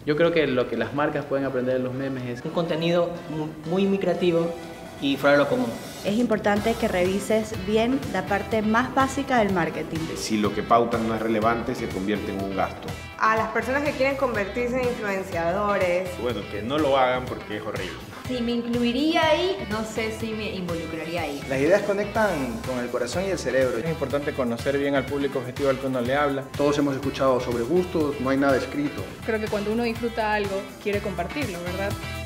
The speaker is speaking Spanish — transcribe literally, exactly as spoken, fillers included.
Yo creo que lo que las marcas pueden aprender de los memes es un contenido muy, muy creativo y fuera de lo común. Es importante que revises bien la parte más básica del marketing. Si lo que pautan no es relevante, se convierte en un gasto. A las personas que quieren convertirse en influenciadores. Bueno, que no lo hagan porque es horrible. Si me incluiría ahí, no sé si me involucraría ahí. Las ideas conectan con el corazón y el cerebro. Es importante conocer bien al público objetivo al que uno le habla. Todos hemos escuchado sobre gustos, no hay nada escrito. Creo que cuando uno disfruta algo, quiere compartirlo, ¿verdad?